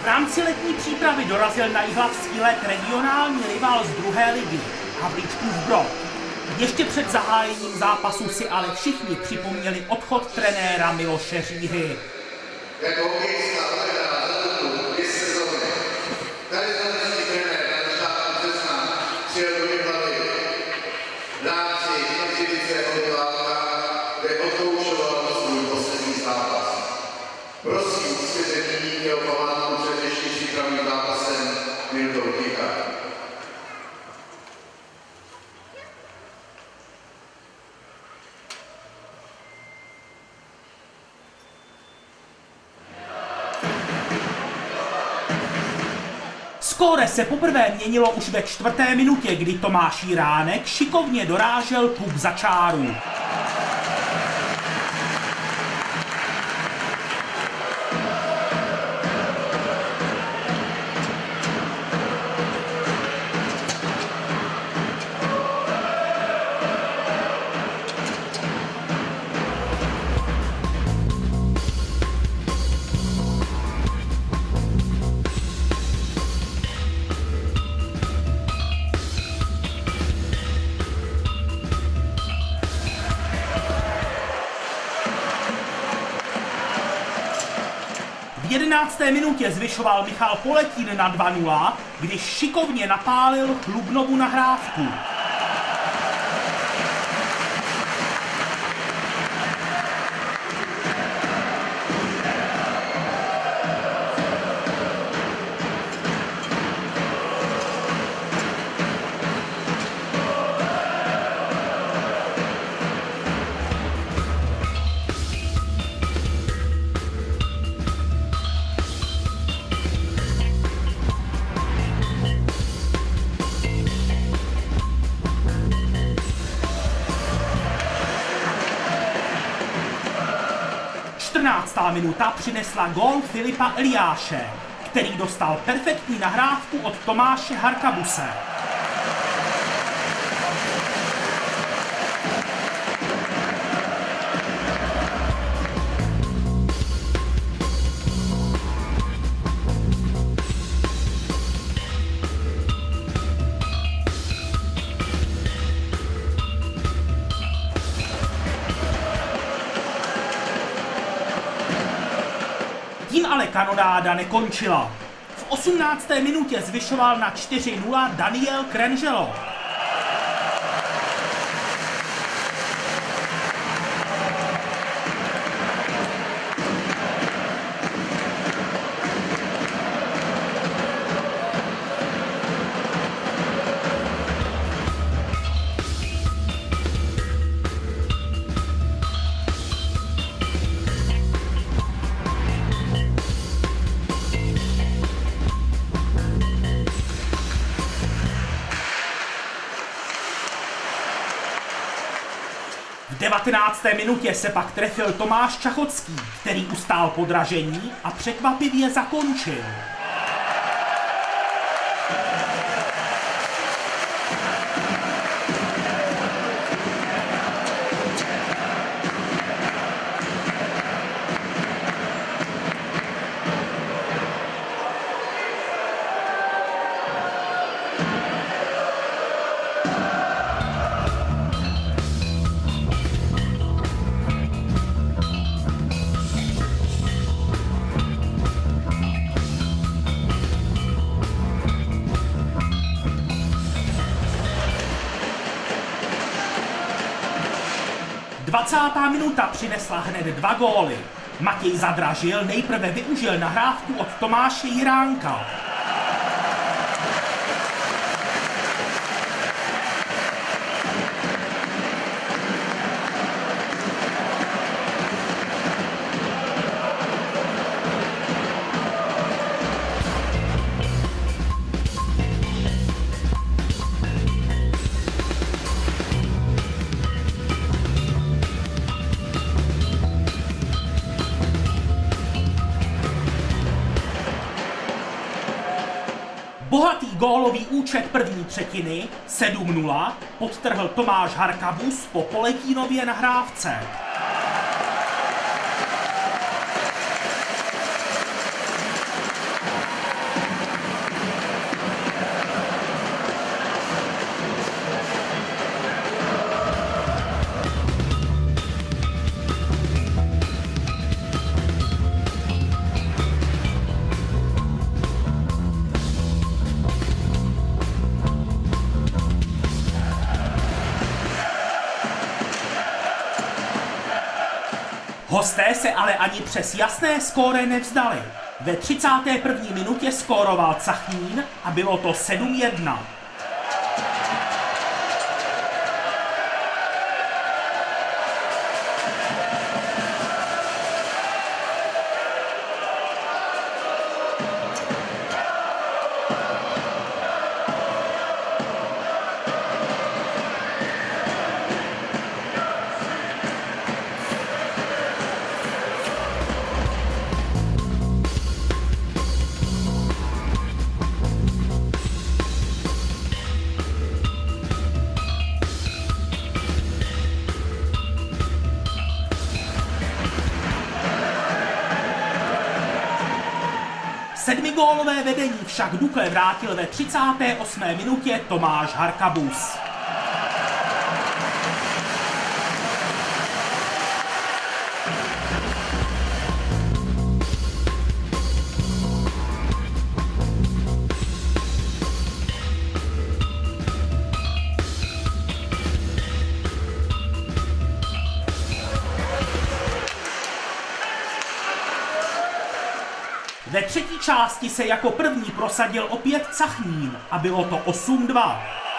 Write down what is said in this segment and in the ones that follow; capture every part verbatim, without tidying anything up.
V rámci letní přípravy dorazil na jihlavský let regionální rival z druhé ligy, Havlíčkův Brod. Ještě před zahájením zápasu si ale všichni připomněli odchod trenéra Miloše Říhy. Jako hokejista odehrál za dobu dvě sezóny. Tady zadrží trenér na začátku března přijel do Jihlavy. V rámci exibice Odválka, kde odkoušoval svůj poslední zápas. Prosím, svěření jeho památku před dnešním přípravným zápasem minutou ticha. Skóre se poprvé měnilo už ve čtvrté minutě, kdy Tomáš Jiránek šikovně dorážel klub za čáru. V jedenácté minutě zvyšoval Michal Poletín na dva nula, když šikovně napálil Chlubnovu nahrávku. čtrnáctá minuta přinesla gól Filipa Eliáše, který dostal perfektní nahrávku od Tomáše Harkabuse. Tím ale kanonáda nekončila. V osmnácté minutě zvyšoval na čtyři nula Daniel Krengelo. V devatenácté minutě se pak trefil Tomáš Čachocký, který ustál podražení a překvapivě zakončil. dvacátá minuta přinesla hned dva góly. Matěj Zadražil nejprve využil nahrávku od Tomáše Jiránka. Bohatý gólový účet první třetiny sedm nula podtrhl Tomáš Harkabus po Poletínově nahrávce. Hosté se ale ani přes jasné skóre nevzdali. Ve třicáté první minutě skóroval Cachnín a bylo to sedm jedna. Sedmigólové vedení však Dukle vrátil ve třicáté osmé minutě Tomáš Harkabus. Ve třetí části se jako první prosadil opět Cachnín a bylo to osm dva.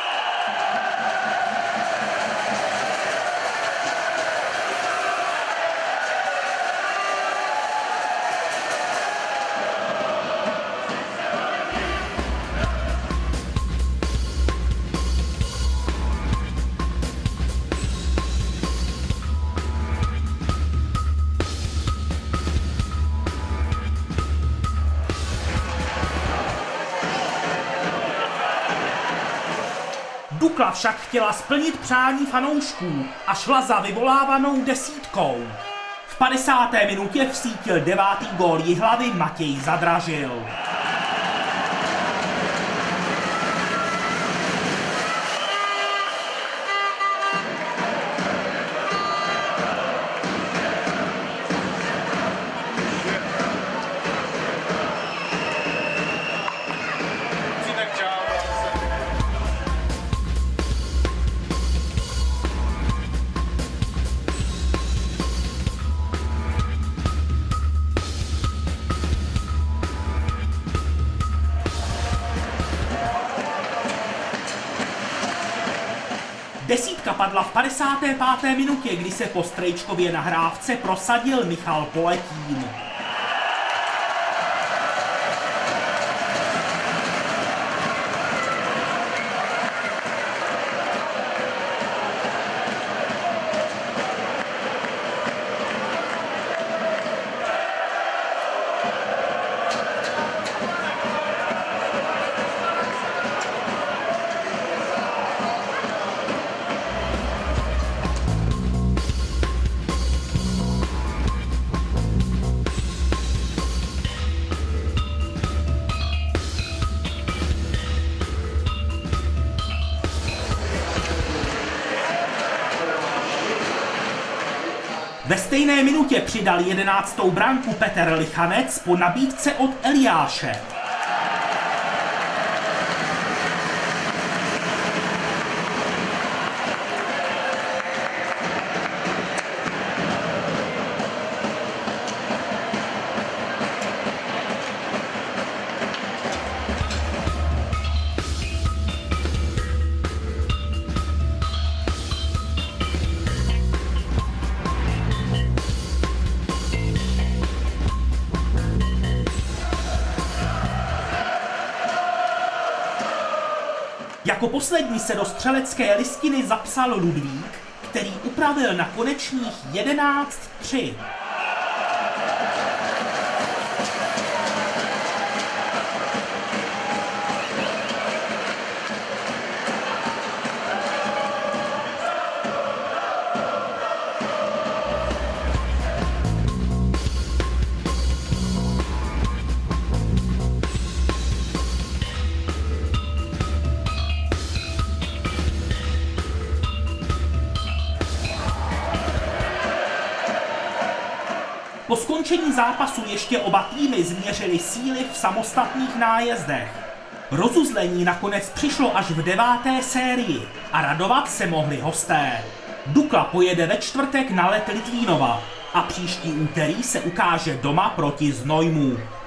Dukla však chtěla splnit přání fanoušků a šla za vyvolávanou desítkou. V padesáté minutě vsítil devátý gól Jihlavy Matěj Zadražil. Desítka padla v padesáté páté minutě, kdy se po Strejčkově nahrávce prosadil Michal Poletín. Ve stejné minutě přidal jedenáctou branku Petr Lichanec po nabídce od Eliáše. Jako poslední se do střelecké listiny zapsal Ludvík, který upravil na konečných jedenáct tři. Po skončení zápasu ještě oba týmy změřily síly v samostatných nájezdech. Rozuzlení nakonec přišlo až v deváté sérii a radovat se mohli hosté. Dukla pojede ve čtvrtek na let Litvínova. A příští úterý se ukáže doma proti Znojmu.